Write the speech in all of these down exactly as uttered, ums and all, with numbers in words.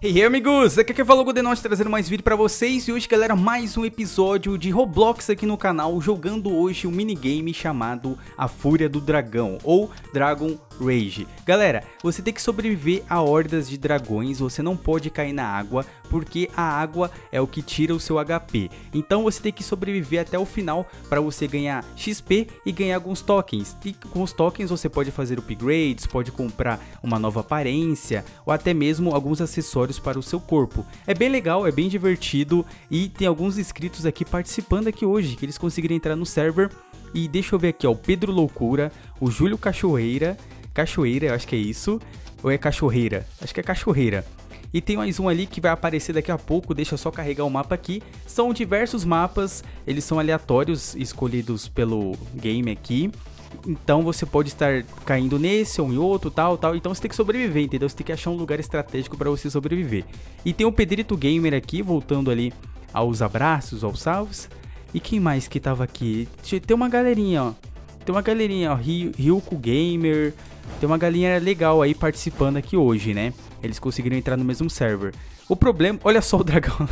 E hey, amigos, aqui é quem fala o Golden Note, trazendo mais vídeo pra vocês. E hoje, galera, mais um episódio de Roblox aqui no canal, jogando hoje um minigame chamado A Fúria do Dragão, ou Dragon Rage. Galera, você tem que sobreviver a hordas de dragões, você não pode cair na água, porque a água é o que tira o seu H P. Então você tem que sobreviver até o final para você ganhar X P e ganhar alguns tokens. E com os tokens você pode fazer upgrades, pode comprar uma nova aparência, ou até mesmo alguns acessórios para o seu corpo. É bem legal, é bem divertido e tem alguns inscritos aqui participando aqui hoje, que eles conseguiram entrar no server. E deixa eu ver aqui, ó, o Pedro Loucura, o Júlio Cachoeira, Cachoeira, eu acho que é isso, ou é Cachorreira? Acho que é Cachorreira. E tem mais um ali que vai aparecer daqui a pouco, deixa eu só carregar o mapa aqui. São diversos mapas, eles são aleatórios, escolhidos pelo game aqui. Então você pode estar caindo nesse ou em outro, tal, tal. Então você tem que sobreviver, entendeu? Você tem que achar um lugar estratégico para você sobreviver. E tem o Pedrito Gamer aqui, voltando ali aos abraços, aos salves. E quem mais que tava aqui? Tem uma galerinha, ó. Tem uma galerinha, ó. Ryuko Gamer. Tem uma galinha legal aí participando aqui hoje, né? Eles conseguiram entrar no mesmo server. O problema... Olha só o dragão.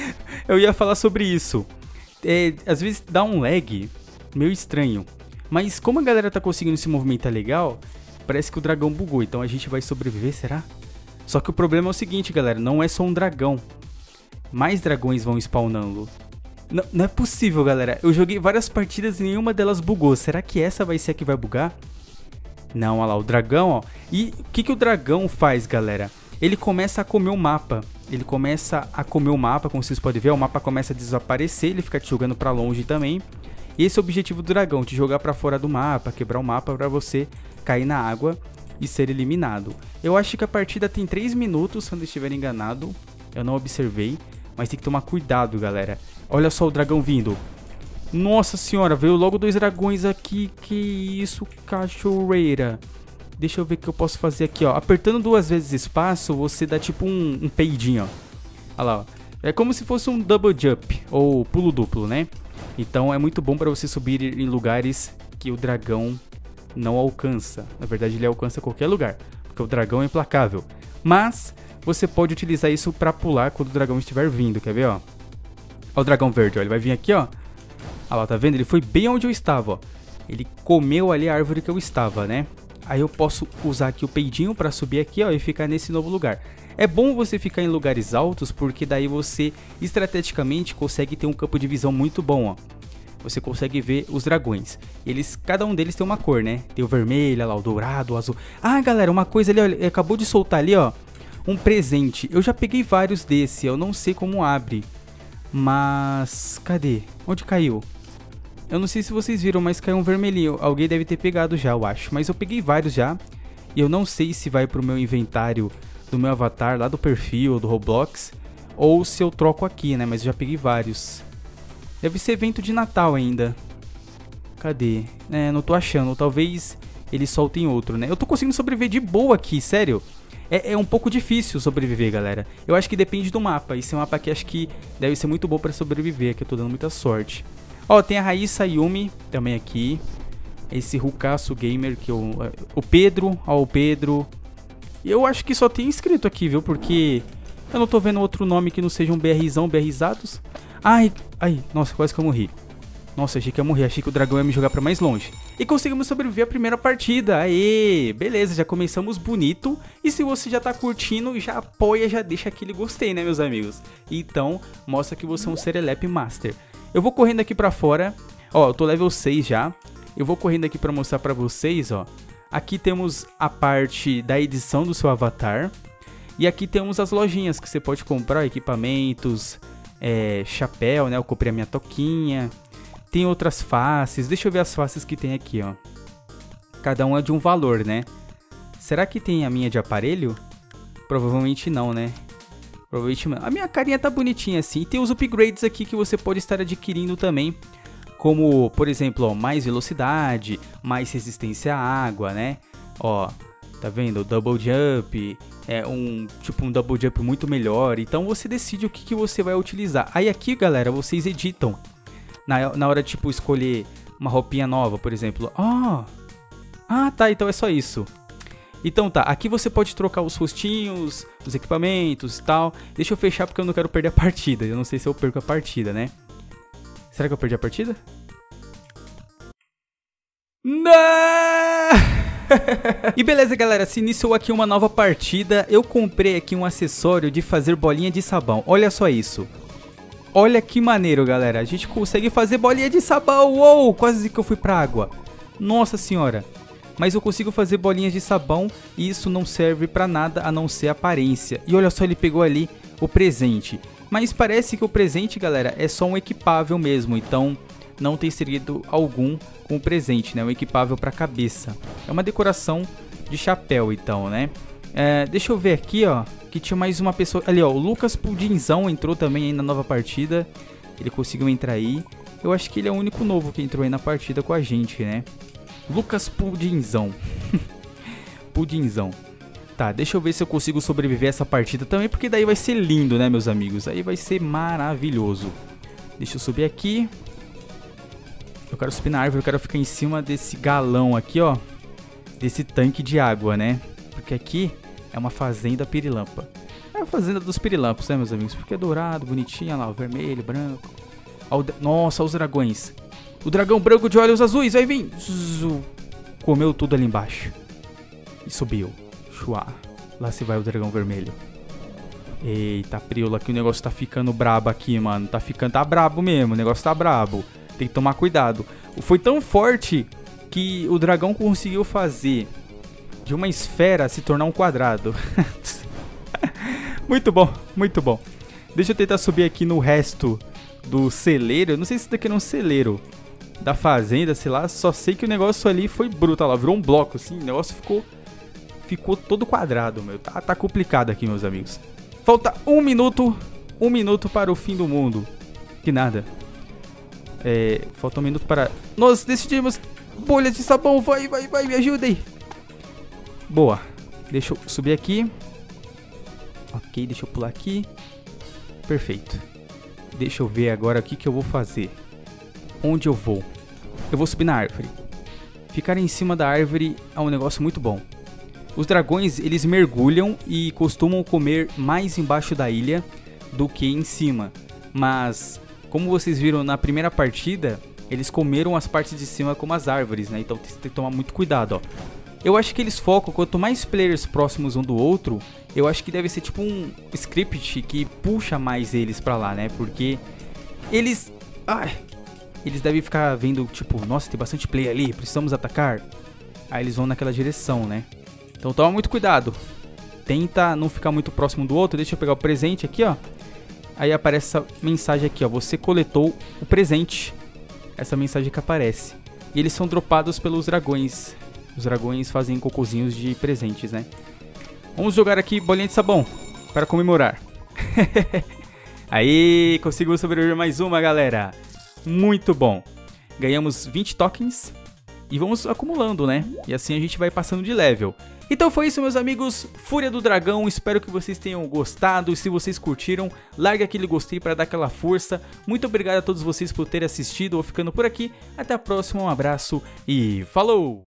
Eu ia falar sobre isso. É, às vezes dá um lag meio estranho. Mas como a galera tá conseguindo se movimentar legal, parece que o dragão bugou. Então a gente vai sobreviver, será? Só que o problema é o seguinte, galera. Não é só um dragão. Mais dragões vão spawnando. Não, não é possível, galera. Eu joguei várias partidas e nenhuma delas bugou. Será que essa vai ser a que vai bugar? Não, olha lá, o dragão, ó. E o que, que o dragão faz, galera? Ele começa a comer o mapa. Ele começa a comer o mapa, como vocês podem ver. O mapa começa a desaparecer, ele fica te jogando pra longe também. E esse é o objetivo do dragão, te jogar pra fora do mapa, quebrar o mapa pra você cair na água e ser eliminado. Eu acho que a partida tem três minutos, se eu não estiver enganado. Eu não observei, mas tem que tomar cuidado, galera. Olha só o dragão vindo. Nossa senhora, veio logo dois dragões aqui. Que isso, Cachoeira. Deixa eu ver o que eu posso fazer aqui, ó. Apertando duas vezes espaço, você dá tipo um, um peidinho, ó. Olha lá, ó. É como se fosse um double jump, ou pulo duplo, né? Então é muito bom para você subir em lugares que o dragão não alcança. Na verdade, ele alcança qualquer lugar, porque o dragão é implacável. Mas você pode utilizar isso para pular quando o dragão estiver vindo, quer ver, ó? Ó o dragão verde, ó. Ele vai vir aqui, ó. Olha lá, tá vendo? Ele foi bem onde eu estava, ó. Ele comeu ali a árvore que eu estava, né? Aí eu posso usar aqui o peidinho pra subir aqui, ó, e ficar nesse novo lugar. É bom você ficar em lugares altos, porque daí você, estrategicamente, consegue ter um campo de visão muito bom, ó. Você consegue ver os dragões. Eles, cada um deles tem uma cor, né? Tem o vermelho, olha lá, o dourado, o azul. Ah, galera, uma coisa ali, ó, ele acabou de soltar ali, ó, um presente. Eu já peguei vários desse, eu não sei como abre. Mas... cadê? Onde caiu? Eu não sei se vocês viram, mas caiu um vermelhinho. Alguém deve ter pegado já, eu acho. Mas eu peguei vários já. E eu não sei se vai pro meu inventário do meu avatar, lá do perfil, do Roblox. Ou se eu troco aqui, né? Mas eu já peguei vários. Deve ser evento de Natal ainda. Cadê? É, não tô achando. Talvez eles soltem outro, né? Eu tô conseguindo sobreviver de boa aqui, sério. É, é um pouco difícil sobreviver, galera. Eu acho que depende do mapa. Esse mapa aqui acho que deve ser muito bom pra sobreviver, que eu tô dando muita sorte. Ó, tem a Raíssa Yumi também aqui. Esse Rukaço Gamer que eu... O Pedro, ó, o Pedro. Eu acho que só tem inscrito aqui, viu? Porque eu não tô vendo outro nome que não seja um BRzão, BRzados. Ai, ai, nossa, quase que eu morri. Nossa, achei que ia morrer, achei que o dragão ia me jogar pra mais longe. E conseguimos sobreviver a primeira partida, aê! Beleza, já começamos bonito. E se você já tá curtindo, já apoia, já deixa aquele gostei, né, meus amigos? Então, mostra que você é um Serelepe Master. Eu vou correndo aqui pra fora. Ó, eu tô level seis já. Eu vou correndo aqui pra mostrar pra vocês, ó. Aqui temos a parte da edição do seu avatar. E aqui temos as lojinhas que você pode comprar, equipamentos, é, chapéu, né? Eu comprei a minha toquinha. Tem outras faces. Deixa eu ver as faces que tem aqui, ó. Cada uma é de um valor, né? Será que tem a minha de aparelho? Provavelmente não, né? Provavelmente não. A minha carinha tá bonitinha assim. Tem os upgrades aqui que você pode estar adquirindo também. Como, por exemplo, ó, mais velocidade, mais resistência à água, né? Ó, tá vendo? Double jump, é um tipo um double jump muito melhor. Então você decide o que, que você vai utilizar. Aí aqui, galera, vocês editam. Na, na hora de, tipo, escolher uma roupinha nova, por exemplo. Ó, ah, tá, então é só isso. Então tá, aqui você pode trocar os rostinhos, os equipamentos e tal. Deixa eu fechar porque eu não quero perder a partida. Eu não sei se eu perco a partida, né? Será que eu perdi a partida? Não! E beleza, galera, se iniciou aqui uma nova partida. Eu comprei aqui um acessório de fazer bolinha de sabão. Olha só isso. Olha que maneiro, galera. A gente consegue fazer bolinha de sabão. Uou, quase que eu fui pra água. Nossa senhora. Mas eu consigo fazer bolinhas de sabão e isso não serve pra nada a não ser aparência. E olha só, ele pegou ali o presente. Mas parece que o presente, galera, é só um equipável mesmo. Então não tem segredo algum com o presente, né? Um equipável pra cabeça. É uma decoração de chapéu, então, né? É, deixa eu ver aqui, ó, que tinha mais uma pessoa. Ali, ó, o Lucas Pudinzão entrou também aí na nova partida. Ele conseguiu entrar aí. Eu acho que ele é o único novo que entrou aí na partida com a gente, né? Lucas Pudinzão. Pudinzão. Tá, deixa eu ver se eu consigo sobreviver a essa partida também, porque daí vai ser lindo, né, meus amigos? Aí vai ser maravilhoso. Deixa eu subir aqui. Eu quero subir na árvore, eu quero ficar em cima desse galão aqui, ó. Desse tanque de água, né? Porque aqui é uma fazenda pirilampa. É a fazenda dos pirilampos, né, meus amigos? Porque é dourado, bonitinho, olha lá, o vermelho, branco. Nossa, olha os dragões. O dragão branco de olhos azuis, vai vir. Comeu tudo ali embaixo. E subiu. Chua. Lá se vai o dragão vermelho. Eita, Priola, que o negócio tá ficando brabo aqui, mano. Tá ficando, tá brabo mesmo, o negócio tá brabo. Tem que tomar cuidado. Foi tão forte que o dragão conseguiu fazer de uma esfera se tornar um quadrado. Muito bom, muito bom. Deixa eu tentar subir aqui no resto do celeiro. Eu não sei se isso daqui é um celeiro da fazenda, sei lá. Só sei que o negócio ali foi bruto. Olha lá, virou um bloco assim. O negócio ficou, ficou todo quadrado, meu. Tá, tá complicado aqui, meus amigos. Falta um minuto. Um minuto para o fim do mundo. Que nada. É, falta um minuto para... Nós decidimos... Bolhas de sabão, vai, vai, vai, me ajuda aí. Boa. Deixa eu subir aqui. Ok, deixa eu pular aqui. Perfeito. Deixa eu ver agora o que, que eu vou fazer. Onde eu vou? Eu vou subir na árvore. Ficar em cima da árvore é um negócio muito bom. Os dragões, eles mergulham e costumam comer mais embaixo da ilha do que em cima. Mas, como vocês viram na primeira partida, eles comeram as partes de cima como as árvores, né? Então tem que tomar muito cuidado, ó. Eu acho que eles focam, quanto mais players próximos um do outro, eu acho que deve ser tipo um script que puxa mais eles pra lá, né? Porque eles... Ai, eles devem ficar vendo, tipo, nossa, tem bastante player ali, precisamos atacar. Aí eles vão naquela direção, né? Então toma muito cuidado. Tenta não ficar muito próximo do outro. Deixa eu pegar o presente aqui, ó. Aí aparece essa mensagem aqui, ó. Você coletou o presente. Essa mensagem que aparece. E eles são dropados pelos dragões. Os dragões fazem cocôzinhos de presentes, né? Vamos jogar aqui bolinha de sabão para comemorar. Aí, conseguimos sobreviver mais uma, galera. Muito bom. Ganhamos vinte tokens. E vamos acumulando, né? E assim a gente vai passando de level. Então foi isso, meus amigos. Fúria do Dragão. Espero que vocês tenham gostado. E se vocês curtiram, largue aquele gostei para dar aquela força. Muito obrigado a todos vocês por terem assistido. Vou ficando por aqui. Até a próxima. Um abraço e falou!